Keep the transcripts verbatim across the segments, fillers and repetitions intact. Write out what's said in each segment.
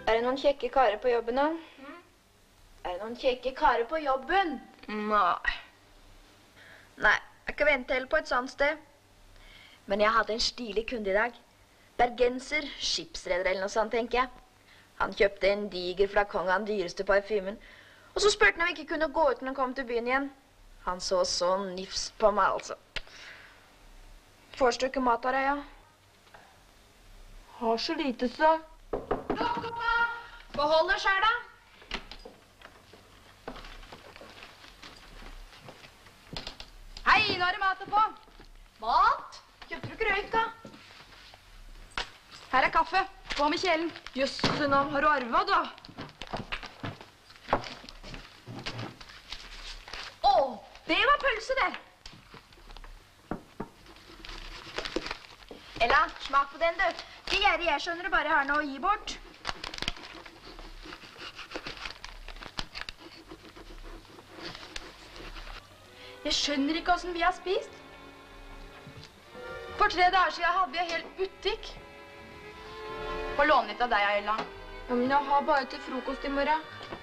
Er det noen kjekke karer på jobben, da? Mm. Er det noen kjekke karer på jobben? Nei. Nei, jeg kan vente heller på et sånt sted. Men jeg hadde en stilig kunde i dag. Bergenser, skipsreder eller noe sånt, tenker jeg. Han kjøpte en diger flakong av den dyreste parfymen. Og så spurte han om vi ikke kunne gå ut når han kom til byen igjen. Han så så nifst på meg, altså. Får du ikke mat av deg, ja? Har så lite, så. Behold deg selv, da. Hei, nå er det mat å få. Mat? Kjøpte du ikke røyk, da? Her er kaffe. På med kjelen. Jøsse navn, har du arvet, da? Å, det var pølse der. Ella, smak på den, du. Det gjerrig jeg skjønner du bare har noe å gi bort. Jeg skjønner ikke hvordan vi har spist. For tre dager siden hadde vi en hel butikk. Få låne litt av deg, Ella. Ja, men jeg har bare til frokost i morgen.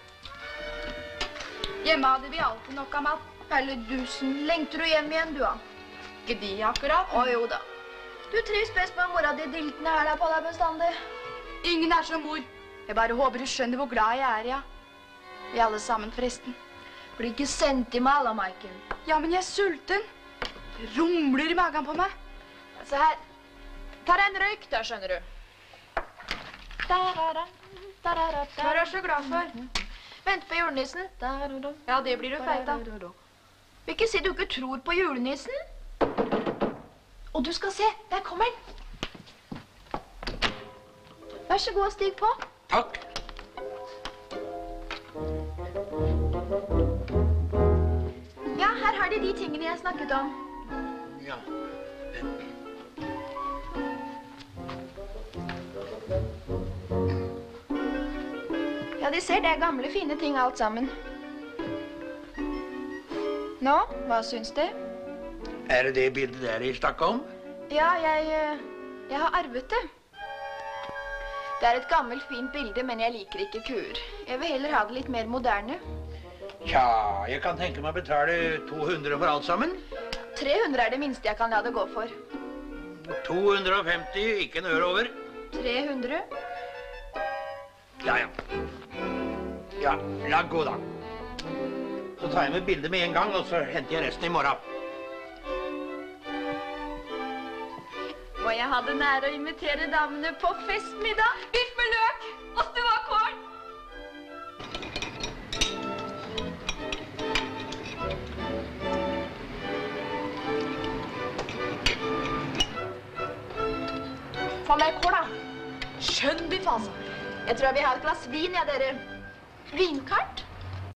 Hjemme hadde vi alltid nok av mat. Eller dusen. Lengter du hjem igjen, du, da? Ikke de akkurat. Å, jo da. Du trives best med mora di diltene her da på deg bestandig. Ingen er som mor. Jeg bare håper du skjønner hvor glad jeg er, ja. Vi alle sammen, forresten. Blir ikke sentimental, Maiken. Ja, men jeg er sulten. Det rumler i magen på meg. Se her. Ta deg en røyk da, skjønner du. Hva er du så glad for? Vent på julenissen. Ja, det blir du feit av. Vil ikke si du ikke tror på julenissen? Og du skal se, der kommer den. Vær så god og stig på. Takk. Ja, her har de de tingene jeg snakket om. Ja. Ja, de ser det er gamle, fine ting alt sammen. Nå, hva syns du? Er det det bildet der jeg snakket om? Ja, jeg, jeg har arvet det. Det er et gammelt, fint bilde, men jeg liker ikke kuer. Jeg vil heller ha det litt mer moderne. Tja, jeg kan tenke meg å betale to hundre for alt sammen. tre hundre er det minste jeg kan la det gå for. to hundre og femti, ikke en øre over. tre hundre? Ja, ja. Ja, la gå da. Så tar jeg med bildet med en gang, og så henter jeg resten i morgen. Må jeg ha det nære å invitere damene på festmiddag? Biff med løk og stuakål! Få meg kål, da. Skjønn biff, altså. Jeg tror jeg vil ha et glass vin, ja, dere. Vinkart?